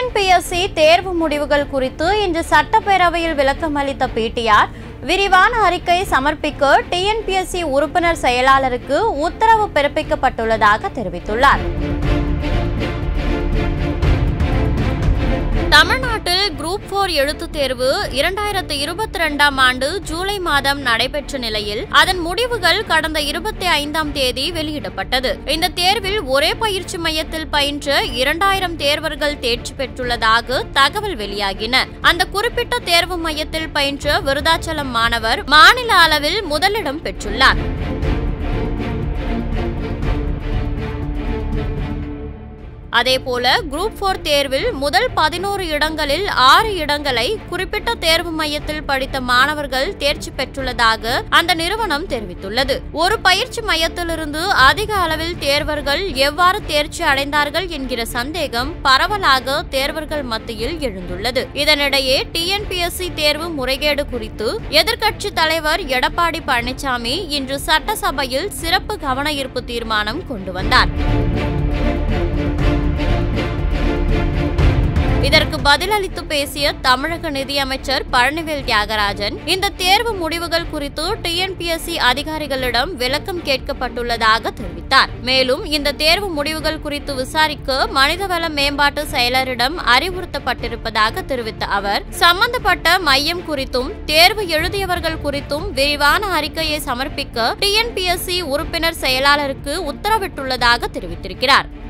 TNPSC தேர்வு முடிவுகள் குறித்து இன்று சட்டப்பேரவையில் விளக்கம் அளித்த பிடிஆர் விரிவான அறிக்கை சமர்ப்பிக்க TNPSC உறுப்பினர் செயலாளருக்கு உத்தரவு பிறப்பிக்கப்பட்டுள்ளதாக தெரிவித்துள்ளார். தமிழ்நாட்டில் Group-4 எழுத்துத் தேர்வு 2022ஆம் ஆண்டு ஜூலை மாதம் நடைபெற்ற நிலையில் அதன் முடிவுகள் கடந்த 25ஆம் தேதி வெளியிடப்பட்டது. இந்த தேர்வில் ஒரே பயிற்சி மையத்தில் பயின்ற 2000 தேர்வர்கள் தேர்ச்சி பெற்றுள்ளதாக தகவல் வெளியாகின. அந்த குறிப்பிட்ட தேர்வு மையத்தில் பயின்ற விருதாச்சலம் மாணவர் மாநில அளவில் முதலிடம் பெற்றுள்ளார். அதேபோல Group-4 தேர்வில் முதல் 11 இடங்களில் 6 இடங்களை குறிப்பிட்ட தேர்வு மையத்தில் படித்த மாணவர்கள் தேர்ச்சி பெற்றுள்ளதாக அந்த நிறுவனம் தெரிவித்துள்ளது. ஒரு பயிற்சி மையத்திலிருந்து அதிக அளவில் தேர்வர்கள் எவ்வாறு தேர்ச்சி அடைந்தார்கள் என்கிற சந்தேகம் பரவலாக தேர்வர்கள் மத்தியில் எழுந்துள்ளது. இதனிடையே TNPSC தேர்வு முறைகேடு குறித்து எதிர்க்கட்சி தலைவர் எடப்பாடி பழனிசாமி இன்று சட்டசபையில் சிறப்பு கவன ஈர்ப்பு தீர்மானம் கொண்டு வந்தார். இதற்கு பதிலளித்து பேசிய தமிழக நிதியமைச்சர் பழனிவேல் தியாகராஜன், இந்த தேர்வு முடிவுகள் குறித்து TNPSC அதிகாரிகளிடம் விளக்கம் கேட்கப்பட்டுள்ளதாக தெரிவித்தார். மேலும் இந்த தேர்வு முடிவுகள் குறித்து விசாரிக்க மனிதவள மேம்பாட்டு செயலரிடம் அறிவுறுத்தப்பட்டிருப்பதாக தெரிவித்த அவர், சம்பந்தப்பட்ட மையம் குறித்தும் தேர்வு எழுதியவர்கள் குறித்தும் விரிவான அறிக்கையை சமர்ப்பிக்க TNPSC உறுப்பினர் செயலாளருக்கு உத்தரவிட்டுள்ளதாக தெரிவித்திருக்கிறார்.